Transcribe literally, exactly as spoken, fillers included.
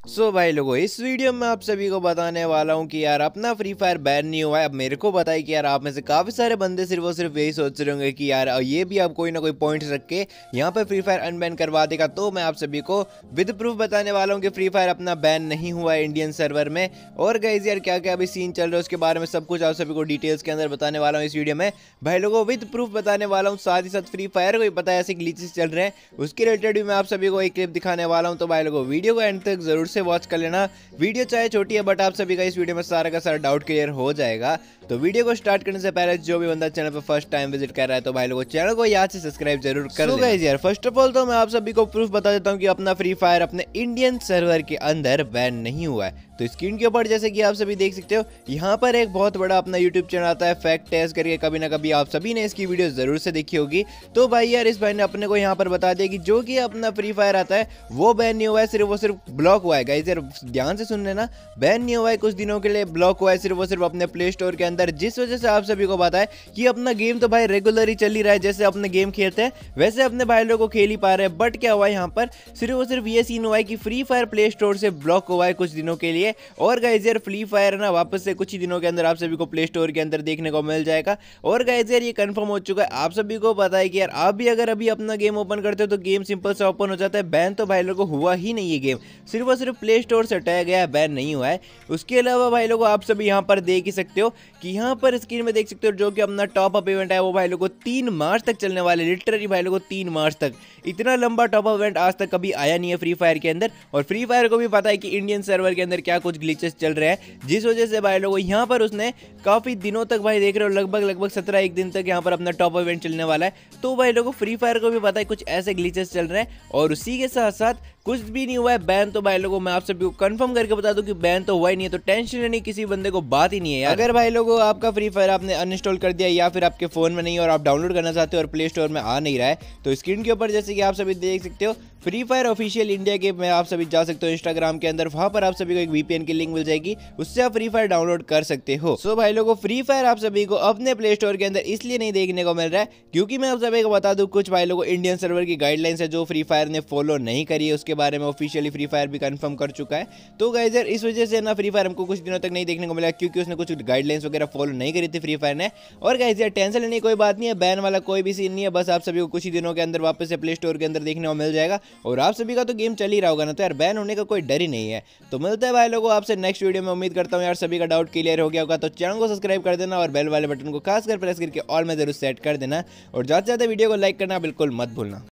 सो so भाई लोगों, इस वीडियो में आप सभी को बताने वाला हूँ कि यार अपना फ्री फायर बैन नहीं हुआ है। अब मेरे को बताइए कि यार आप में से काफ़ी सारे बंदे सिर्फ और सिर्फ यही सोच रहे होंगे कि यार ये भी आप कोई ना कोई पॉइंट रख के यहाँ पर फ्री फायर अनबैन करवा देगा। तो मैं आप सभी को विद प्रूफ बताने वाला हूँ कि फ्री फायर अपना बैन नहीं हुआ है इंडियन सर्वर में। और गाइस यार क्या क्या अभी सीन चल रहा है उसके बारे में सब कुछ आप सभी को डिटेल्स के अंदर बताने वाला हूँ इस वीडियो में। भाई लोगों विद प्रूफ बताने वाला हूँ, साथ ही साथ फ्री फायर को भी पता है ऐसे ग्लिचेस चल रहे हैं, उसके रिलेटेड भी मैं आप सभी को एक क्लिप दिखाने वाला हूँ। तो भाई लोगों वीडियो को एंड तक जरूर से वॉच कर लेना। वीडियो चाहे छोटी है बट आप सभी का इस वीडियो में सारा का सारा डाउट क्लियर हो जाएगा। तो वीडियो को स्टार्ट करने से पहले जो भी बंदा चैनल पर फर्स्ट टाइम विजिट कर रहा है तो भाई लोगों चैनल को याद से सब्सक्राइब जरूर कर so गाइस यार फर्स्ट ऑफ ऑल तो मैं आप सभी को प्रूफ बता देता हूँ कि अपना फ्री फायर अपने इंडियन सर्वर के अंदर बैन नहीं हुआ है। तो स्क्रीन के ऊपर जैसे कि आप सभी देख सकते हो यहाँ पर एक बहुत बड़ा अपना यूट्यूब चैनल आता है फैक्ट टेस्ट करके, कभी ना कभी आप सभी ने इसकी वीडियो जरूर से देखी होगी। तो भाई यार इस भाई ने अपने को यहाँ पर बता दिया कि जो कि अपना फ्री फायर आता है वो बैन नहीं हुआ है, सिर्फ वो सिर्फ ब्लॉक हुआ है। गाइस यार ध्यान से सुन लेना, बैन नहीं हुआ है, कुछ दिनों के लिए ब्लॉक हुआ है सिर्फ वो सिर्फ अपने प्ले स्टोर के अंदर, जिस वजह से आप सभी को पता है कि अपना गेम तो भाई रेगुलर ही चल ही रहा है। जैसे अपने गेम खेलते हैं वैसे अपने भाई लोगों को खेल ही पा रहे हैं। बट क्या हुआ है यहाँ पर सिर्फ और सिर्फ ये सीन हुआ है कि फ्री फायर प्ले स्टोर से ब्लॉक हुआ है कुछ दिनों के लिए। और गाइस यार फ्री फायर ना वापस से कुछ ही दिनों के अंदर आप सभी को प्ले स्टोर के अंदर देखने को मिल जाएगा। और गाइस यार ये कंफर्म हो चुका है, आप सभी को पता है कि यार आप भी अगर अभी अपना गेम ओपन करते हो तो गेम सिंपल से ओपन हो जाता है। बैन तो भाई लोगों को हुआ ही नहीं है, गेम सिर्फ और सिर्फ प्ले स्टोर से हटाया गया है, बैन नहीं हुआ है। उसके अलावा भाई लोगों आप सभी यहाँ पर देख ही सकते हो कि यहाँ पर स्क्रीन में देख सकते हो जो कि अपना टॉप अप इवेंट है वो भाई लोगों तीन मार्च तक चलने वाले, लिटरली भाई लोगों तीन मार्च तक। इतना लंबा टॉप अप इवेंट आज तक कभी आया नहीं है फ्री फायर के अंदर। और फ्री फायर को भी पता है कि इंडियन सर्वर के अंदर क्या कुछ ग्लिचेस चल रहे हैं, जिस वजह से भाई लोगों यहाँ पर उसने काफी दिनों तक भाई देख रहे हो लगभग लगभग सत्रह एक दिन तक यहाँ पर अपना टॉप इवेंट चलने वाला है। तो भाई लोगों फ्री फायर को भी पता है कुछ ऐसे ग्लिचेस चल रहे हैं और उसी के साथ साथ कुछ भी नहीं हुआ है बैन। तो भाई लोगों मैं आप सभी को कंफर्म करके बता दूं कि बैन तो हुआ ही नहीं है, तो टेंशन नहीं किसी बंदे को बात ही नहीं है यार। अगर भाई लोगों आपका फ्री फायर आपने अनइंस्टॉल कर दिया या फिर आपके फोन में नहीं और आप डाउनलोड करना चाहते हो और प्ले स्टोर में आ नहीं रहा है तो स्क्रीन के ऊपर जैसे कि आप सभी देख सकते हो फ्री फायर ऑफिशियल इंडिया के में आप सभी जा सकते हो इंस्टाग्राम के अंदर, वहां पर आप सभी को एक वीपीएन की लिंक मिल जाएगी, उससे आप फ्री फायर डाउनलोड कर सकते हो। सो भाई लोगों फ्री फायर आप सभी को अपने प्ले स्टोर के अंदर इसलिए नहीं देखने को मिल रहा है क्योंकि मैं आप सभी को बता दूं कुछ भाई लोगों इंडियन सर्वर की गाइडलाइंस है जो फ्री फायर ने फॉलो नहीं करी है, उसके बारे में ऑफिशियली फ्री फायर भी कंफर्म कर चुका है। तो गाइस यार इस वजह से ना फ्री फायर हमको कुछ दिनों तक नहीं देखने को मिला क्योंकि उसने कुछ गाइडलाइंस वगैरह फॉलो नहीं करी थी फ्री फायर ने। और गाइस यार टेंशन लेने की कोई बात नहीं है, बैन वाला कोई भी सीन नहीं है, बस आप सभी को कुछ ही दिनों के अंदर वापस से प्ले स्टोर के अंदर देखने को मिल जाएगा। और आप सभी का तो गेम चल ही रहा होगा ना, तो यार बैन होने का कोई डर ही नहीं है। तो मिलता है भाई लोगों आपसे नेक्स्ट वीडियो में, उम्मीद करता हूँ यार सभी का डाउट क्लियर हो गया होगा। तो चैनल को सब्सक्राइब कर देना और बेल वाले बटन को खासकर प्रेस करके ऑल में जरूर सेट कर देना और ज्यादा से ज्यादा वीडियो को लाइक करना बिल्कुल मत भूलना।